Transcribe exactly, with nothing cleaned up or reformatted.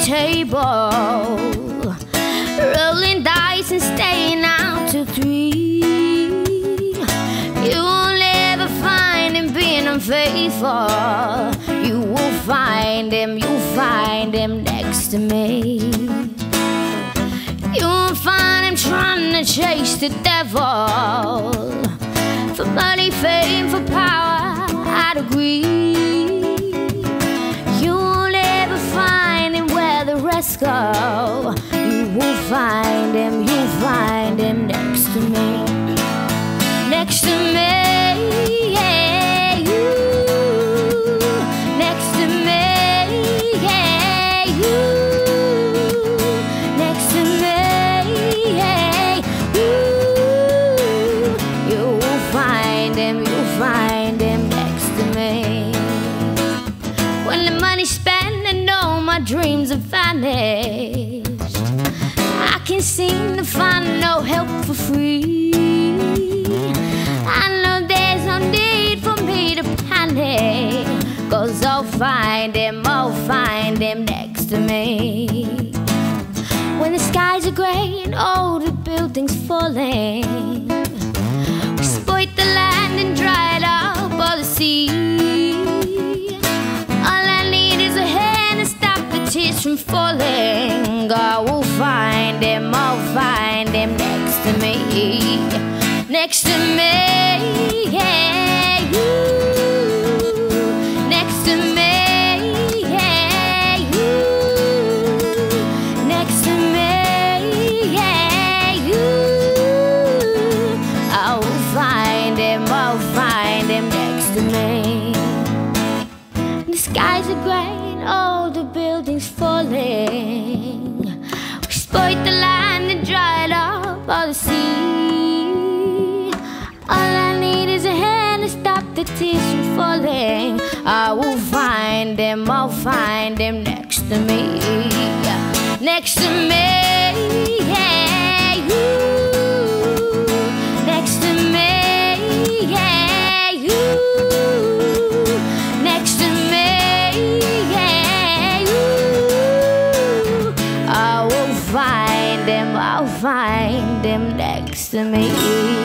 table, rolling dice and staying out till three. You won't ever find him being unfaithful. You will find him, you'll find him next to me. You won't find him trying to chase the devil for money, fame, for power, I'd agree. You won't ever find him where the rest go. You will find him, you'll find him next to me. Next to me, yeah, you. Next to me, yeah, you. Next to me, yeah, you. You will find him, you'll find him next to me. When the money's spent and all my dreams have vanished, I can't seem to find no help for free. I know there's no need for me to panic, 'cause I'll find him, I'll find him next to me. When the skies are grey and all the buildings falling, we spoiled the land and dried up all the sea. All I need is a hand to stop the tears from falling. I will find him, I'll find him next to me. Next to me, yeah, you. Next to me, yeah, you. Next to me, yeah, you. I will find him, I'll find him next to me. The skies are grey and all the buildings falling. We spoiled the land and dried up all the sea. All I need is a hand to stop the tears from falling. I will find him, I'll find him next to me. Next to me, yeah, you. Next to me, yeah, you. Next to me, yeah, you. I will find him, I'll find him next to me.